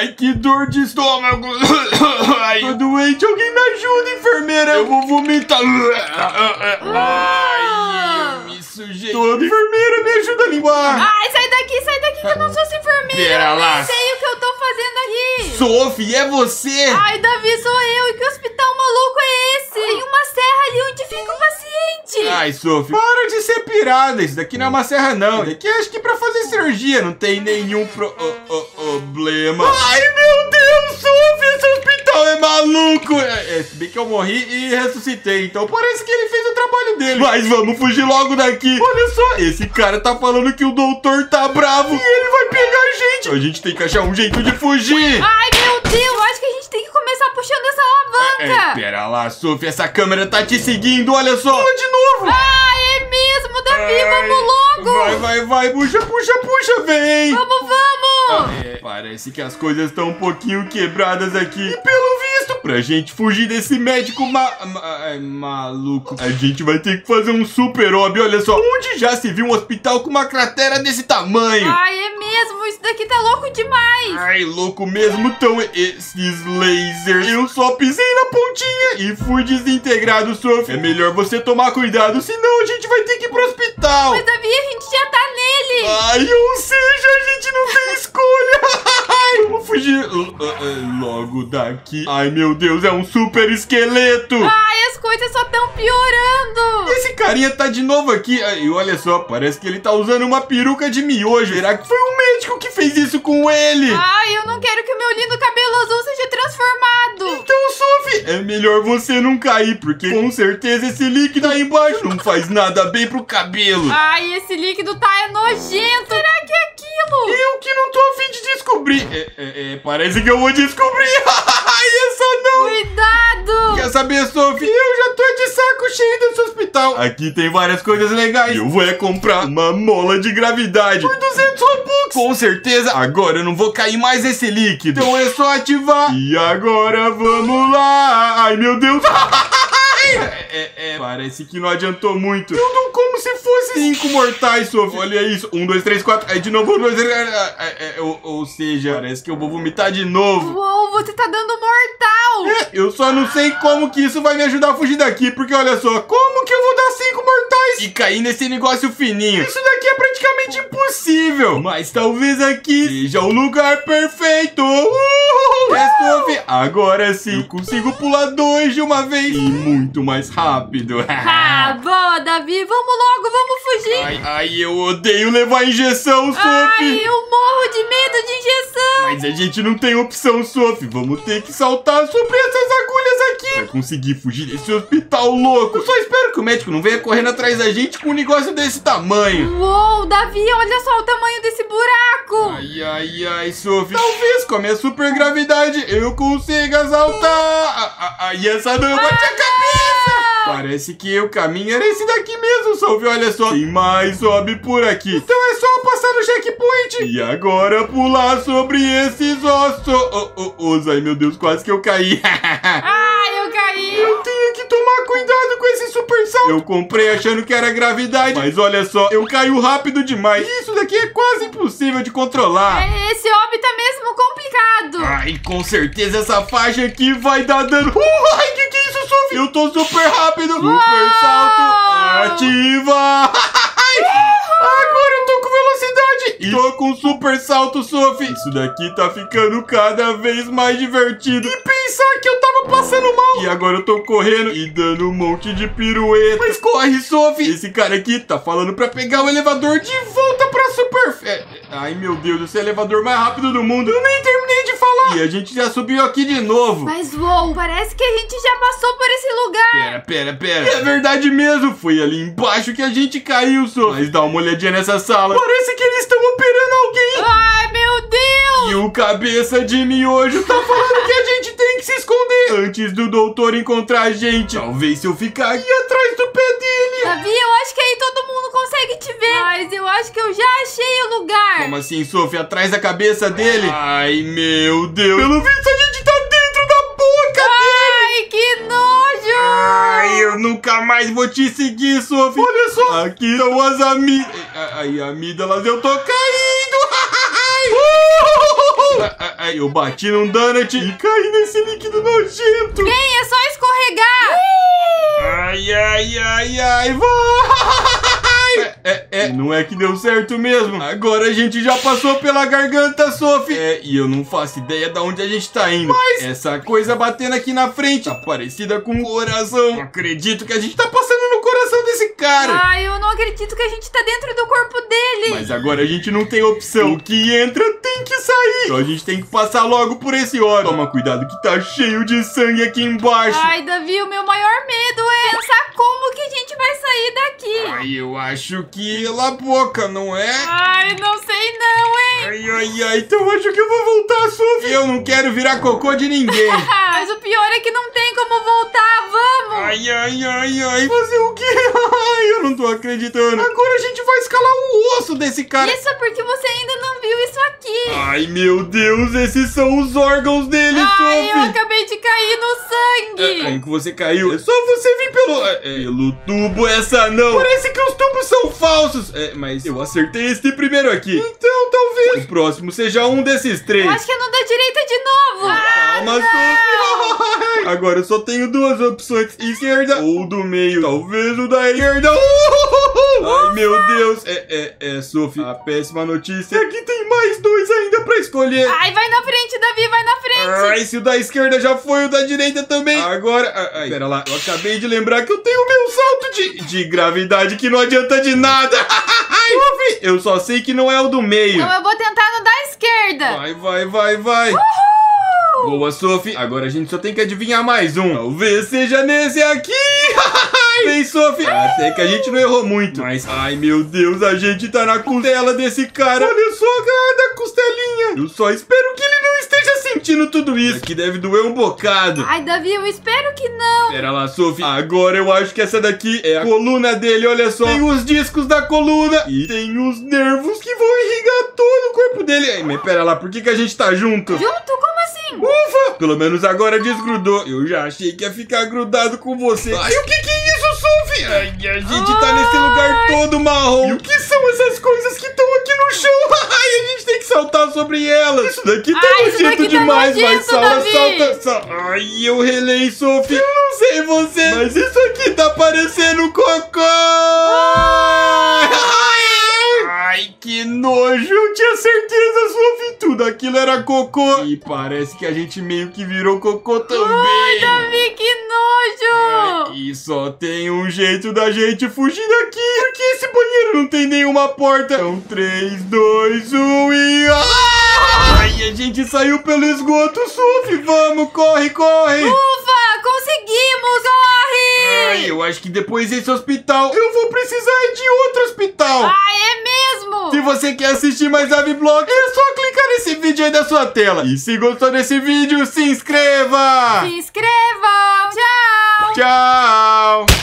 Ai, que dor de estômago. Ai, tô doente. Alguém me ajuda, enfermeira. Eu vou vomitar. Ai, eu me sujei. Enfermeira, me ajuda a limpar. Ai, sai daqui que eu não sou essa enfermeira. Pera lá. Eu nem sei o que eu tô fazendo aqui. Sophie, é você? Ai, Davi, sou eu. E que hospital maluco é esse? Tem uma serra ali onde fica o paciente. Ai, Sophie, para de ser pirada. Isso daqui não é uma serra, não. Isso daqui acho que pra fazer cirurgia. Não tem nenhum problema. Ai, meu Deus, Sophie, esse hospital é maluco. Se bem que eu morri e ressuscitei. Então parece que ele fez o trabalho dele. Mas vamos fugir logo daqui. Olha só, esse cara tá falando que o doutor tá bravo. E ele vai pegar a gente. A gente tem que achar um jeito de fugir. Ai, meu Deus, acho que a gente tem que começar puxando essa alavanca. Pera lá, Sophie, essa câmera tá te seguindo, olha só. Pula de novo. Ai, é mesmo, Davi, vamos logo. Vai, puxa, vem. Vamos. Parece que as coisas estão um pouquinho quebradas aqui. E pelo visto, pra gente fugir desse médico maluco, a gente vai ter que fazer um super hobby, olha só. Onde já se viu um hospital com uma cratera desse tamanho? Ai, é mesmo, isso daqui tá louco demais. Ai, louco mesmo tão esses lasers. Eu só pisei na pontinha e fui desintegrado, Sophie. É melhor você tomar cuidado, senão a gente vai ter que ir pro hospital. Mas, Davi, a gente já tá nele. Ai, ou seja, a gente não tem escolha. Vamos fugir logo daqui. Ai, meu Deus, é um super esqueleto. Ai, as coisas só tão piorando. Esse carinha tá de novo aqui. E olha só, parece que ele tá usando uma peruca de miojo. Será que foi um médico que fez isso com ele? Ai, eu não quero que o meu lindo cabelo azul seja transformado. Então, Sophie, é melhor você não cair, porque com certeza esse líquido aí embaixo não faz nada bem pro cabelo. Ai, esse líquido tá nojento. Será que é aquilo? Eu que não tô a fim de descobrir. Parece que eu vou descobrir. Ai, essa não. Cuidado. Quer saber, Sophie? Eu já tô de saco cheio desse hospital. Aqui tem várias coisas legais. Eu vou comprar uma mola de gravidade por 200 Robux. Com certeza, agora eu não vou cair mais nesse líquido. Então é só ativar. E agora vamos lá. Ai, meu Deus. Parece que não adiantou muito. Eu não como se fosse 5 mortais, Sophie. Olha isso. 1, 2, 3, 4. Aí de novo, 1, 2, 3. Ou seja, parece que eu vou vomitar de novo. Uou, você tá dando mortal. Eu só não sei como que isso vai me ajudar a fugir daqui. Porque olha só, como que eu vou dar 5 mortais e cair nesse negócio fininho? Isso daqui é praticamente impossível. Mas talvez aqui seja o lugar perfeito. Sophie, agora sim eu consigo pular 2 de uma vez. E muito mais rápido. Boa, Davi, vamos logo, vamos fugir. Ai, eu odeio levar injeção, Sophie. Ai, eu morro de medo de injeção. Mas a gente não tem opção, Sophie. Vamos ter que saltar sobre essas agulhas aqui pra conseguir fugir desse hospital louco. Eu só espero que o médico não venha correndo atrás da gente com um negócio desse tamanho. Uou, Davi, olha só o tamanho desse buraco. Ai, Sophie. Talvez com a minha super gravidade eu consiga saltar. E essa não bate a cabeça. Parece que o caminho era esse daqui mesmo, Sophie. Olha só, tem mais sobe por aqui. Então é só passar no checkpoint. E agora pular sobre esses ossos. Ai, meu Deus, quase que eu caí. Ai, eu caí. Eu tenho que tomar cuidado com esse super salto. Eu comprei achando que era gravidade, mas olha só, eu caio rápido demais. Isso daqui é quase impossível de controlar. Esse hobby tá mesmo complicado. Ai, com certeza essa faixa aqui vai dar dano. Ai, que é isso, Sophie? Eu tô super rápido. Super salto. Ativa. Agora eu tô com velocidade. E tô com super salto, Sophie. Isso daqui tá ficando cada vez mais divertido. E pensar que eu tava passando mal. E agora eu tô correndo e dando um monte de pirueta. Mas corre, Sophie. Esse cara aqui tá falando pra pegar o elevador de volta pra super... Ai, meu Deus, esse é o elevador mais rápido do mundo. Eu nem terminei de falar. E a gente já subiu aqui de novo. Mas, uou, parece que a gente já passou por esse lugar. Pera. É verdade mesmo. Foi ali embaixo que a gente caiu, Sophie. Mas dá uma olhadinha nessa sala. Parece que eles estão operando alguém. Ai, meu Deus. E o cabeça de miojo tá falando que a gente tem que se esconder antes do doutor encontrar a gente. Talvez se eu ficar aqui atrás do pé dele. Davi, eu acho que aí todo mundo consegue te ver. Mas eu acho que eu já achei o lugar. Como assim, Sophie? Atrás da cabeça dele? Ai, meu Deus. Pelo visto, a gente tá dentro da boca dele. Ai, que nojo. Ai, eu nunca mais vou te seguir, Sophie. Olha só. Aqui estão as amígdalas. Eu tô caindo. Eu bati num donut e caí nesse líquido nojento. Bem, é só escorregar. Ai, vai! Não é que deu certo mesmo. Agora a gente já passou pela garganta, Sophie. E eu não faço ideia de onde a gente tá indo. Mas essa coisa batendo aqui na frente tá parecida com um coração. Não acredito que a gente tá passando no coração desse cara. Ai, eu não acredito que a gente tá dentro do corpo dele. Mas agora a gente não tem opção. O que entra tem que sair. Então a gente tem que passar logo por esse óleo. Toma cuidado que tá cheio de sangue aqui embaixo. Ai, Davi, o meu maior medo é pensar como que a gente vai sair daqui. Ai, eu acho que pela boca, não é? Ai, não sei não, hein? Ai, então acho que eu vou voltar, Sophie. Eu não quero virar cocô de ninguém. Mas o pior é que não tem como voltar, vamos. Ai, fazer o quê? Ai, eu não tô acreditando. Agora a gente vai escalar o osso desse cara. Isso é porque você ainda não viu isso aqui. Ai, meu Deus, esses são os órgãos dele, Sophie. Eu acabei de cair no sangue. Aí que você caiu, é só você vir pelo tubo, essa não. Parece que os tubos são falsos. Mas eu acertei este primeiro aqui. Então talvez o próximo seja um desses três. Eu acho que é no da direita de novo. Calma, Sophie. Agora eu só tenho duas opções, esquerda ou do meio. Talvez o da esquerda. Ai, meu Deus. Sophie, a péssima notícia é que tem mais dois ainda pra escolher. Ai, vai na frente, Davi, vai na frente. Ai, se o da esquerda já foi, o da direita também. Agora, pera lá, eu acabei de lembrar que eu tenho o meu salto de gravidade que não adianta de nada. Sophie, eu só sei que não é o do meio. Então eu vou tentar no da esquerda. Vai. Boa, Sophie. Agora a gente só tem que adivinhar mais um. Talvez seja nesse aqui. Vem, Sophie. Até que a gente não errou muito. Mas, ai, meu Deus, a gente tá na costela desse cara. Olha só a cara da costelinha. Eu só espero que ele não esteja sentindo tudo isso. Que deve doer um bocado. Ai, Davi, eu espero que não. Pera lá, Sophie. Agora eu acho que essa daqui é a coluna dele, olha só. Tem os discos da coluna e tem os nervos que vão irrigar todo o corpo dele. Ai, mas pera lá, por que a gente tá junto? Junto? Como assim? Ufa! Pelo menos agora desgrudou. Eu já achei que ia ficar grudado com você. Ai, o que é isso, Sophie? Ai, a gente tá nesse lugar todo marrom. E o que são essas coisas que estão aqui no chão? Ai, a gente tem que saltar sobre elas. Isso daqui tá nojento demais, mas salta. Ai, eu relei, Sophie. Eu não sei você, mas isso aqui tá parecendo cocô. Ai, que nojo. Eu tinha certeza, Sophie. Tudo aquilo era cocô. E parece que a gente meio que virou cocô também. Ai, Davi, que nojo. E só tem um jeito da gente fugir daqui. Porque esse banheiro não tem nenhuma porta. Então 3, 2, 1 e... Ai, a gente saiu pelo esgoto, Sophie. Vamos, corre. Ufa, conseguimos, corre. Ai, eu acho que depois desse hospital eu vou precisar de outro hospital. Ai, é mesmo. Se você quer assistir mais Avivlog, é só clicar nesse vídeo aí da sua tela. E se gostou desse vídeo, se inscreva. Se inscrevam. Tchau. Tchau.